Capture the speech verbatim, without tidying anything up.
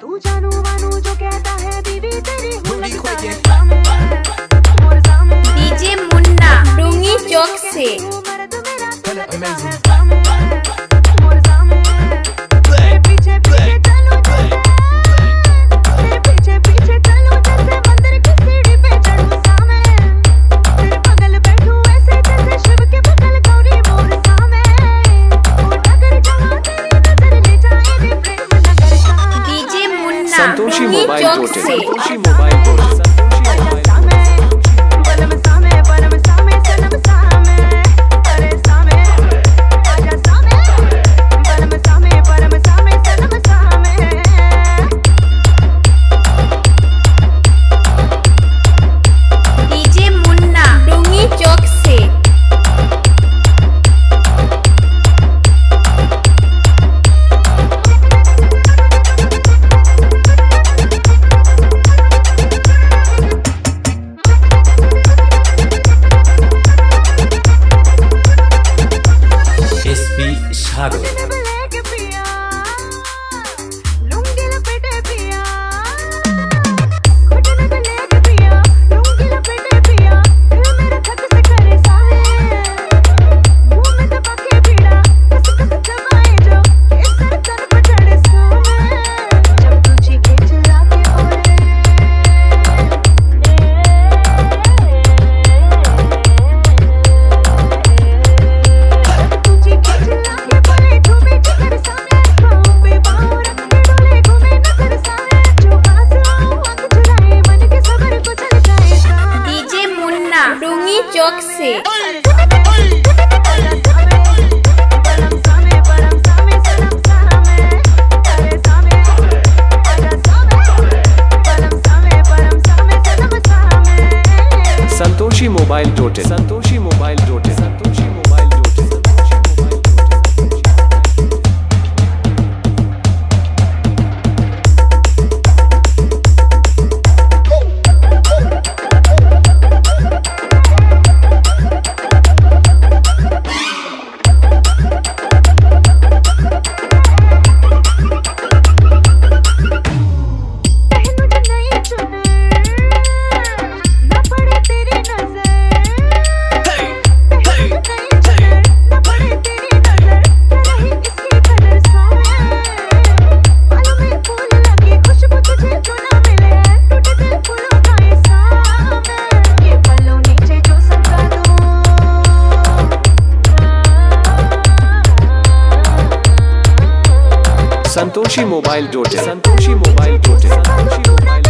तू जानू मानू जो कहता है बीवी तेरी हो लगता है। डीजे मुन्ना डूंगी चौक से। संतोषी मोबाइल टोटे संतोषी मोबाइल टोटे डीजे मुन्ना डूंगी चौक से। डूंगी चौक से। संतोषी मोबाइल टोटे संतोषी मोबाइल टोटे संतोषी मोबाइल संतोषी मोबाइल टोटे संतोषी मोबाइल टोटे संतोषी मोबाइल